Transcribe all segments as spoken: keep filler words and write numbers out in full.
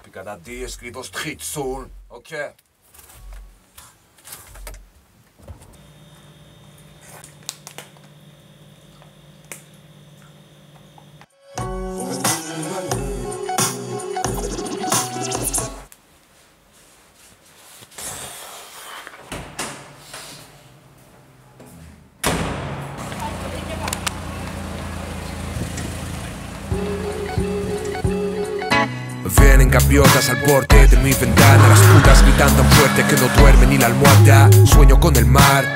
Puis cada dia scrivo street soul, ok? Vienen gaviotas al borde de mi ventana, las putas gritan tan fuerte que no duerme ni la almohada. Sueño con el mar.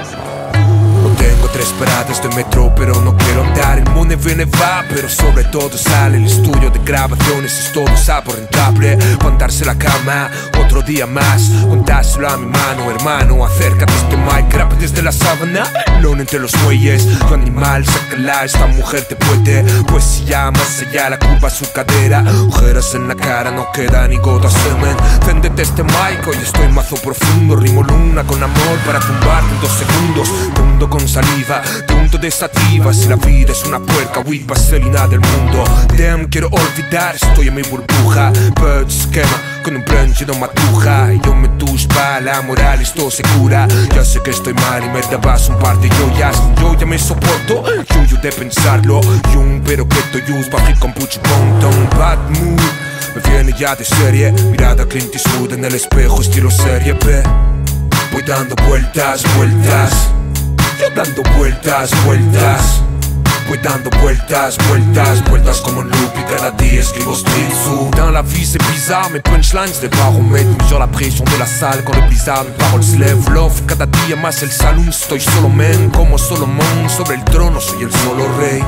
No tengo tres paradas de metro, pero no quiero andar. El mundo viene va, pero sobre todo sale. El estudio de grabaciones es todo sapo rentable. Pa' andarse la cama, otro día más. Contárselo a mi mano, hermano. Acércate este mic, rap desde la sábana. Lone entre los muelles, tu animal, sácala, esta mujer te puede. Poesía más allá, la curva a su cadera. Ojeras en la cara, no queda ni gota semen. Féndete este mic, hoy estoy mazo profundo. Rimo luna con amor para tumbarte en dos segundos. Te hundo con saliva, te hundo de sativa. Si la vida es una puerca, weed, vaselina del mundo. Damn, quiero olvidar, estoy en mi burbuja. Bird esquema, con un brunch no matuja. Y yo me tuspa, la moral esto se cura. Ya sé que estoy mal y me dabas un par de joyas. Yo ya me soporto, yuyu de pensarlo. Jung, pero que to use, bají con pucho ton bad mood. Me viene ya de serie, mirada Clint Eastwood en el espejo, estilo serie B. Voy dando vueltas, vueltas. Yo dando vueltas, vueltas. Voy dando vueltas, vueltas, vueltas comme un loop. Et cada dia escrivo street soul. Dans la vie c'est bizarre, mes punchlines de baromètre sur la pression de la salle quand le blizzard, mes paroles se lèvent. Love, cada día más el salón, estoy solo man. Como Solomon, sobre el trono soy el solo rey.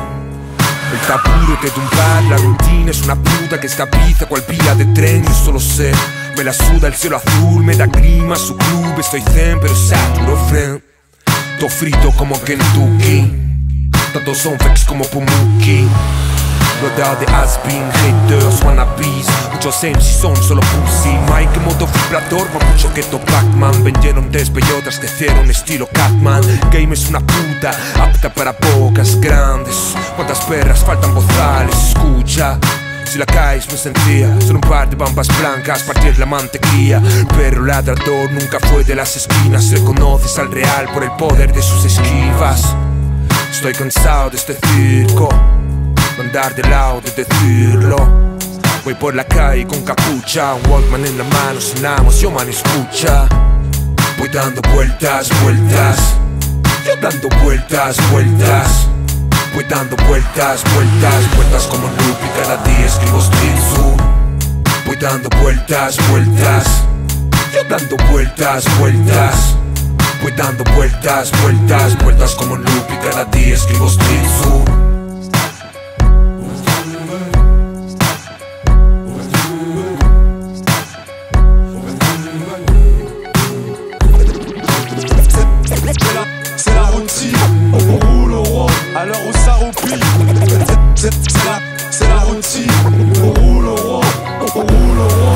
El tapuro te tumbar, la rutina es una puta que escapiza cual vía de tren. Yo solo sé, me la suda el cielo azul, me da clima su club. Estoy zen pero saturo friend. Todo frito como Kentucky. Tantos son fakes como Pumuki. Rodeado de has-been, haters, wannabes. Muchos M C son solo pussy. Mike en modo vibrador, más mucho que Pac-Man. Vendieron desbellotas que hicieron estilo Catman. Game es una puta, apta para bocas grandes. Cuántas perras faltan bozales, escucha. Si la caes no es sencilla, son un par de bambas blancas, partir la mantequilla. Pero ladrador nunca fue de las esquinas. Reconoces al real por el poder de sus esquivas. Estoy cansado de este circo, no andar de lado de decirlo. Voy por la calle con capucha, un Walkman en la mano, sonamos, yo man escucha. Voy dando vueltas, vueltas. Yo dando vueltas, vueltas. Voy dando vueltas, vueltas, vueltas como un loop y cada día escribo street soul. Voy dando vueltas, vueltas. Yo dando vueltas, vueltas. Voy dando vueltas, vueltas, vueltas como un loop y cada día escribo street soul. C'est la routine, on roule au roi, à l'heure où ça roupille. C'est la, c'est la routine, on roule au roi, on roule au roi.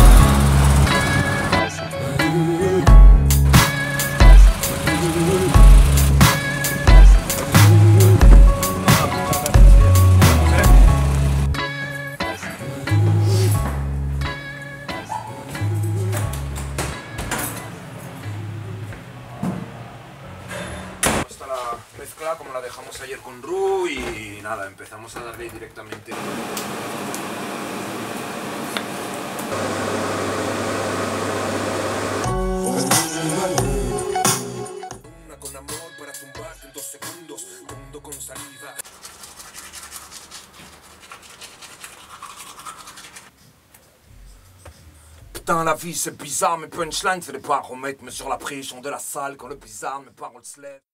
La mezcla como la dejamos ayer con Ru y nada, empezamos a darle directamente. Una con amor para tumbarte en dos segundos, mundo con saliva. Putain, la vie c'est bizarre, mes punchlines c'est des baromètres, mais sur la pression de la salle quand le blizzard, mes paroles se lèvent.